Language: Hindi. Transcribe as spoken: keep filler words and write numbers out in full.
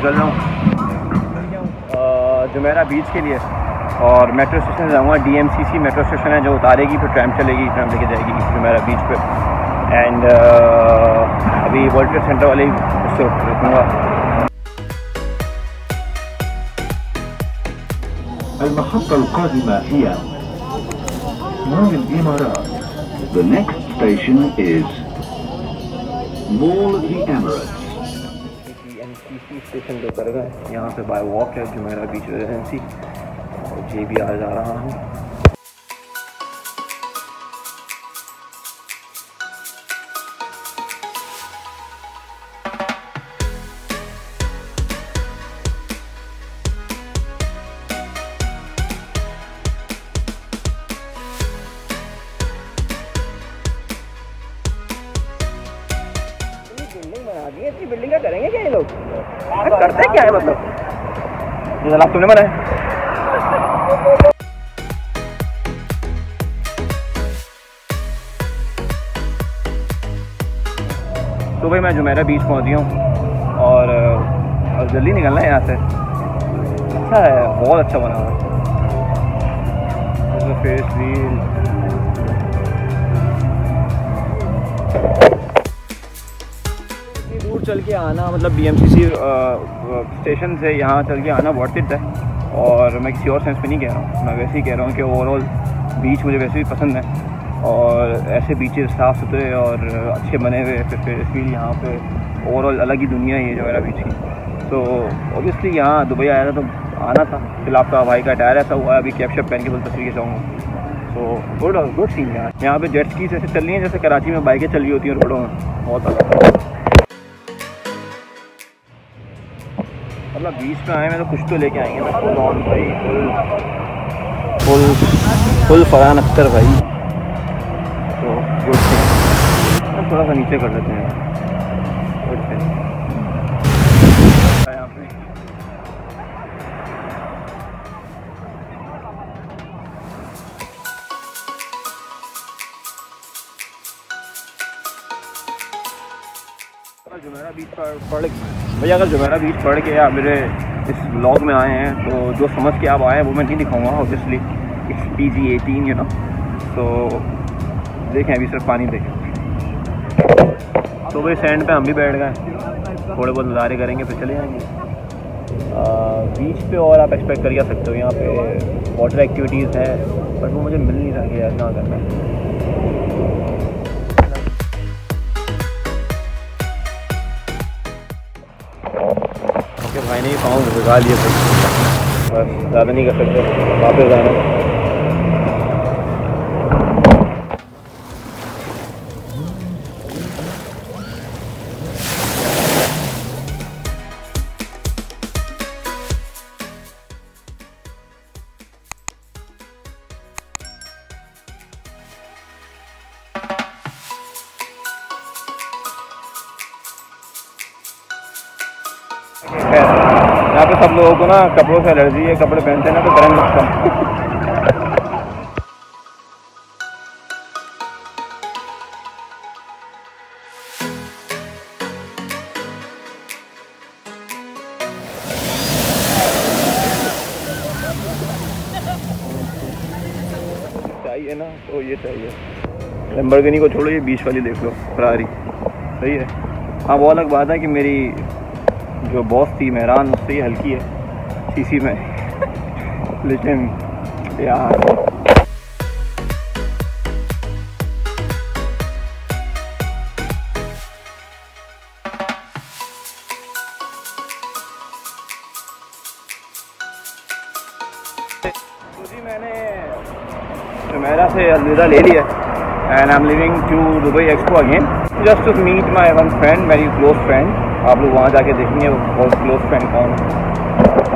निकल रहा हूँ जुमेरा बीच के लिए और मेट्रो स्टेशन जाऊँगा। डीएमसीसी मेट्रो स्टेशन है जो उतारेगी, फिर ट्रैम चलेगी, ट्रैम लेके जाएगी जुमेरा बीच पे। एंड uh, अभी वर्ल्ड ट्रेड सेंटर वाले उससे रुकूँगा। المحطة القادمة هي مول الإمارات. The next station is Mall of the Emirates. DMCC station पे उतर गए। यहाँ पे बाय वॉक है जुमेरा बीच रेजिडेंसी और जे भी आ जा रहा हूँ। इतनी बिल्डिंग क्या करेंगे क्या ये लोग? करते क्या है मतलब? ये जनाब तुमने बनाया? तो भाई मैं जुमेरा बीच पहुंच गया हूँ और, और जल्दी निकलना है यहाँ से। अच्छा है, बहुत अच्छा बना हुआ है। फेस व्हील दूर चल के आना, मतलब डीएमसीसी स्टेशन से यहाँ चल के आना वर्थ इट है। और मैं किसी और सेंस में नहीं कह रहा हूँ, मैं वैसे ही कह रहा हूँ कि ओवरऑल बीच मुझे वैसे भी पसंद है और ऐसे बीचेस साफ़ सुथरे और अच्छे बने हुए फिर इसलिए यहाँ पे ओवरऑल अलग ही दुनिया है ये जुमेरा बीच की। तो ऑब्वियसली यहाँ दुबई आया था तो आना था। फिलहाल आपका भाई का टायर ऐसा हुआ है, अभी कैप शैप पहन के बस तस्वीर खिंचाऊँगा। तो गुड गुड सीन यहाँ यहाँ पे जेट स्कीज ऐसे चल रही हैं जैसे कराची में बाइकें चल रही होती हैं रोडों में, बहुत अच्छा। मतलब बीच में आए मैं तो कुछ तो लेके आएंगे ना। फुल ऑन भाई, फुल फुल फरहान अख्तर भाई। तो गुड थिंग, थोड़ा सा नीचे कर लेते हैं। गुड थिंग यहाँ पे जुमेरा बीच पर पढ़ भैया अगर जुमेरा बीच पढ़ के आप मेरे इस ब्लॉग में आए हैं तो जो समझ के आप आए हैं वो मैं नहीं दिखाऊंगा obviously, it's P G eighteen you know. तो देखें अभी सिर्फ पानी देखें। तो भाई सैंड पे हम भी बैठ गए, थोड़े बहुत नज़ारे करेंगे फिर चले जाएंगे बीच पे। और आप एक्सपेक्ट कर सकते हो यहाँ पे वाटर एक्टिविटीज़ है बट वो मुझे मिल नहीं रहा कि यार कहाँ करना है। भाई नहीं पाऊँ लगा लिए भाई, बस ज़्यादा नहीं कर सकते, वापस जाना। यहाँ पे सब लोगों को ना कपड़ों से एलर्जी है, कपड़े पहनते हैं ना तो करंट लगता है। चाहिए ना तो ये चाहिए। लैम्बोर्गिनी को छोड़ो, ये बीच वाली देख लो फरारी, सही है। हाँ वो अलग बात है कि मेरी जो बॉस थी मेहरान उससे ही हल्की है सीसी में लेकिन यार तो जी मैंने जुमेरा से अलविदा ले लिया and I am living to Dubai Expo again just to meet my one friend, very close friend. आप लोग वहाँ जाके देखेंगे वो बहुत क्लोज फ्रेंड कौन है।